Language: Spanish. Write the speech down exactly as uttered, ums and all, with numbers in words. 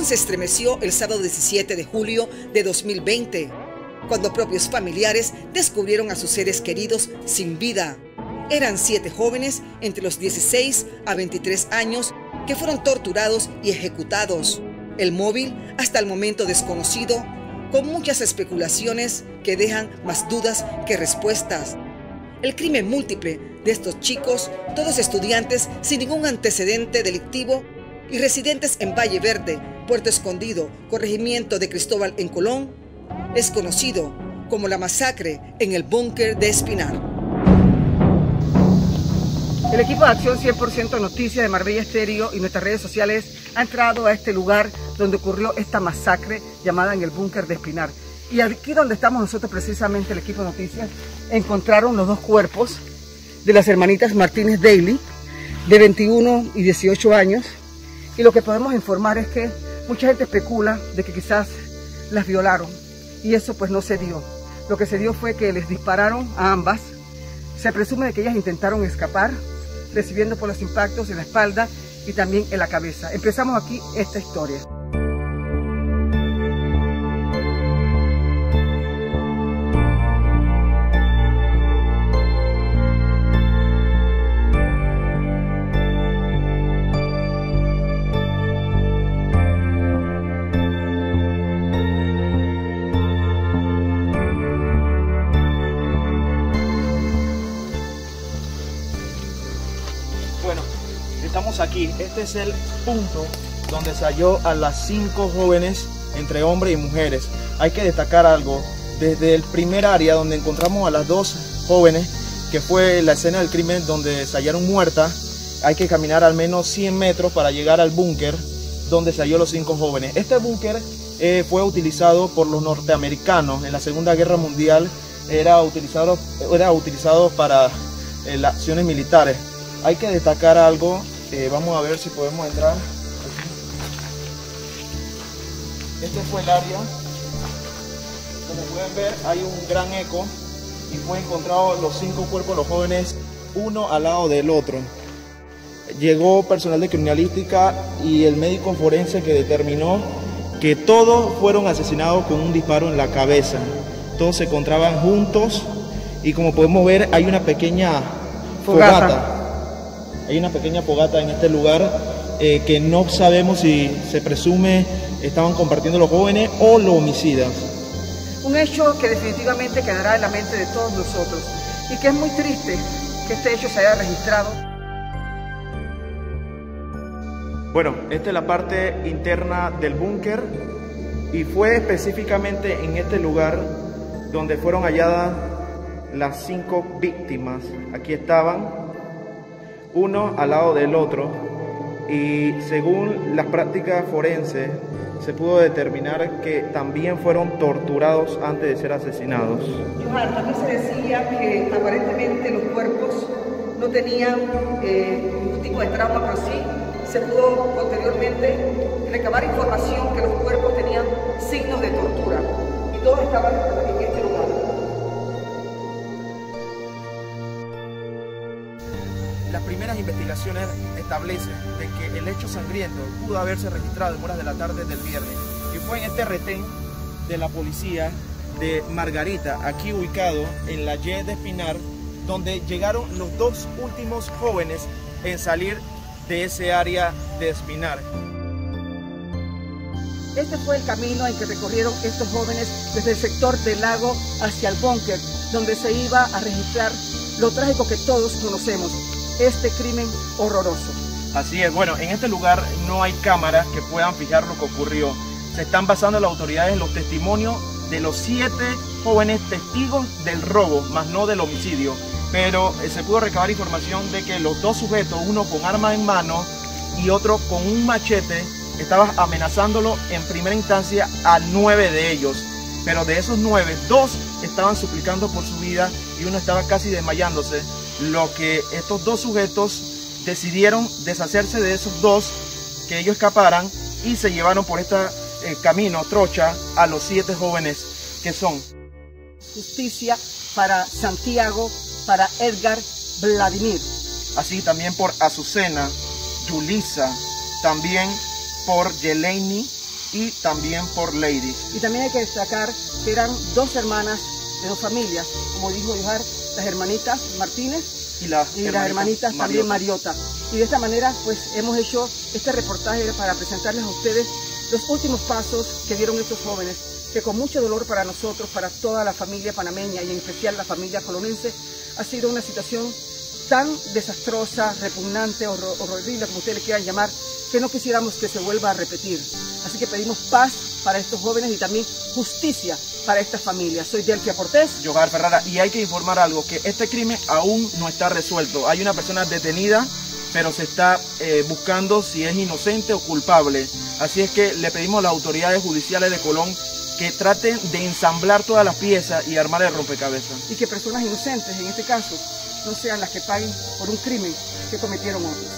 se estremeció el sábado diecisiete de julio de dos mil veinte, cuando propios familiares descubrieron a sus seres queridos sin vida. Eran siete jóvenes entre los dieciséis a veintitrés años que fueron torturados y ejecutados. El móvil, hasta el momento desconocido, con muchas especulaciones que dejan más dudas que respuestas. El crimen múltiple de estos chicos, todos estudiantes sin ningún antecedente delictivo y residentes en Valle Verde, Puerto Escondido, corregimiento de Cristóbal en Colón, es conocido como la masacre en el búnker de Espinar. El equipo de Acción cien por ciento Noticias de Marbella Estéreo y nuestras redes sociales ha entrado a este lugar donde ocurrió esta masacre llamada en el búnker de Espinar. Y aquí donde estamos nosotros, precisamente el equipo de Noticias, encontraron los dos cuerpos de las hermanitas Martínez Daly, de veintiuno y dieciocho años. Y lo que podemos informar es que mucha gente especula de que quizás las violaron. Y eso pues no se dio. Lo que se dio fue que les dispararon a ambas. Se presume de que ellas intentaron escapar, recibiendo por los impactos en la espalda y también en la cabeza. Empezamos aquí esta historia. Bueno, estamos aquí. Este es el punto donde se halló a las cinco jóvenes entre hombres y mujeres. Hay que destacar algo. Desde el primer área donde encontramos a las dos jóvenes, que fue la escena del crimen donde se hallaron muertas, hay que caminar al menos cien metros para llegar al búnker donde se halló los cinco jóvenes. Este búnker eh, fue utilizado por los norteamericanos en la Segunda Guerra Mundial. Era utilizado, era utilizado para eh, las acciones militares. Hay que destacar algo, eh, vamos a ver si podemos entrar. Este fue el área. Como pueden ver, hay un gran eco y fue encontrado los cinco cuerpos de los jóvenes, uno al lado del otro. Llegó personal de criminalística y el médico forense que determinó que todos fueron asesinados con un disparo en la cabeza. Todos se encontraban juntos y como podemos ver hay una pequeña fogata. fogata. Hay una pequeña fogata en este lugar eh, que no sabemos si se presume estaban compartiendo los jóvenes o los homicidas. Un hecho que definitivamente quedará en la mente de todos nosotros y que es muy triste que este hecho se haya registrado. Bueno, esta es la parte interna del búnker y fue específicamente en este lugar donde fueron halladas las cinco víctimas. Aquí estaban, uno al lado del otro, y según las prácticas forenses se pudo determinar que también fueron torturados antes de ser asesinados. Johan, también se decía que aparentemente los cuerpos no tenían eh, ningún tipo de trauma, pero sí se pudo posteriormente recabar información que los cuerpos tenían signos de tortura y todos estaban en este lugar. Las primeras investigaciones establecen de que el hecho sangriento pudo haberse registrado en horas de la tarde del viernes y fue en este retén de la policía de Margarita, aquí ubicado en la Y de Espinar, donde llegaron los dos últimos jóvenes en salir de ese área de Espinar. Este fue el camino en que recorrieron estos jóvenes desde el sector del lago hacia el búnker, donde se iba a registrar lo trágico que todos conocemos, este crimen horroroso. Así es, bueno, en este lugar no hay cámaras que puedan fijar lo que ocurrió. Se están basando las autoridades en los testimonios de los siete jóvenes testigos del robo, más no del homicidio. Pero eh, se pudo recabar información de que los dos sujetos, uno con arma en mano y otro con un machete, estaban amenazándolo en primera instancia a nueve de ellos. Pero de esos nueve, dos estaban suplicando por su vida y uno estaba casi desmayándose. Lo que estos dos sujetos decidieron deshacerse de esos dos, que ellos escaparan, y se llevaron por este eh, camino, trocha, a los siete jóvenes que son. Justicia para Santiago, para Edgar Vladimir. Así también por Azucena, Yulisa, también por Yeleni y también por Ladies. Y también hay que destacar que eran dos hermanas de dos familias, como dijo Johar, las hermanitas Martínez y las y hermanitas, las hermanitas Mariota. también Mariota. Y de esta manera pues hemos hecho este reportaje para presentarles a ustedes los últimos pasos que dieron estos jóvenes, que con mucho dolor para nosotros, para toda la familia panameña y en especial la familia colonense, ha sido una situación tan desastrosa, repugnante, horror, horrible, como ustedes le quieran llamar, que no quisiéramos que se vuelva a repetir. Así que pedimos paz para estos jóvenes y también justicia para estas familias. Soy Delfia Cortés. Johar Ferrara, y hay que informar algo, que este crimen aún no está resuelto. Hay una persona detenida, pero se está eh, buscando si es inocente o culpable. Así es que le pedimos a las autoridades judiciales de Colón que traten de ensamblar todas las piezas y armar el rompecabezas. Y que personas inocentes, en este caso, no sean las que paguen por un crimen que cometieron otros.